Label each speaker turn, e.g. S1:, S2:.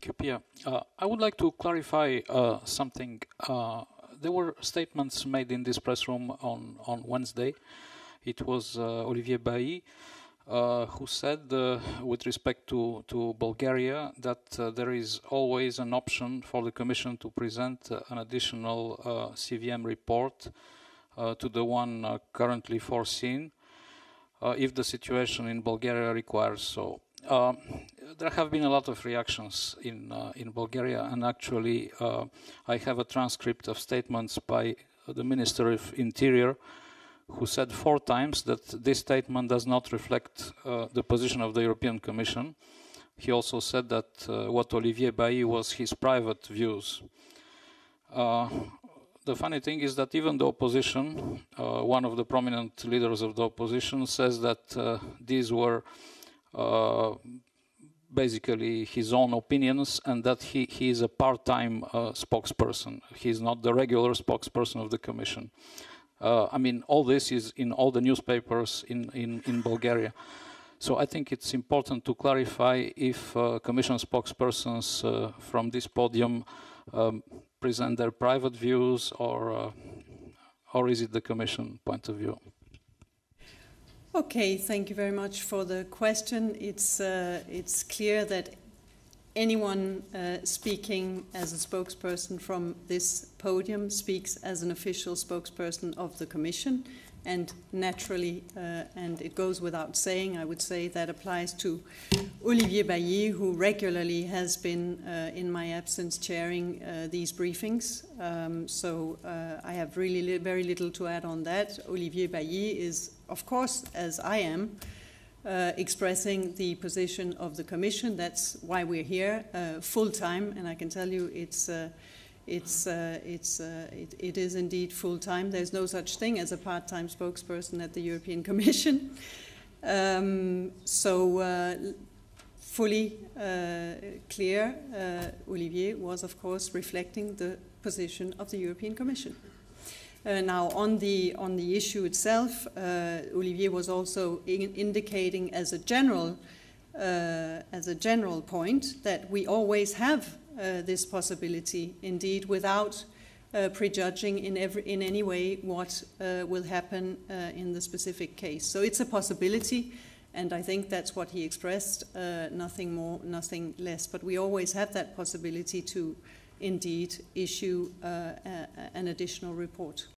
S1: Pia. I would like to clarify something. There were statements made in this press room on Wednesday. It was Olivier Bailly who said, with respect to Bulgaria, that there is always an option for the Commission to present an additional CVM report to the one currently foreseen, if the situation in Bulgaria requires so. There have been a lot of reactions in Bulgaria, and actually I have a transcript of statements by the Minister of Interior, who said 4 times that this statement does not reflect the position of the European Commission. He also said that what Olivier Bailly was his private views. The funny thing is that even the opposition, one of the prominent leaders of the opposition, says that these were basically his own opinions, and that he is a part-time spokesperson. He is not the regular spokesperson of the Commission. I mean, all this is in all the newspapers in Bulgaria. So I think it's important to clarify if Commission spokespersons from this podium present their private views, or is it the Commission point of view?
S2: Okay, thank you very much for the question. It's clear that anyone speaking as a spokesperson from this podium speaks as an official spokesperson of the Commission, and naturally, and it goes without saying, I would say that applies to Olivier Bailly, who regularly has been, in my absence, chairing these briefings. So I have really very little to add on that. Olivier Bailly is, of course, as I am, expressing the position of the Commission. That's why we're here full time, and I can tell you it is indeed full time. There's no such thing as a part-time spokesperson at the European Commission. Fully clear, Olivier was, of course, reflecting the position of the European Commission. Now, on the issue itself, Olivier was also indicating as a general point that we always have this possibility, indeed, without prejudging in any way what will happen in the specific case. So it's a possibility, and I think that's what he expressed, nothing more, nothing less. But we always have that possibility to indeed issue an additional report.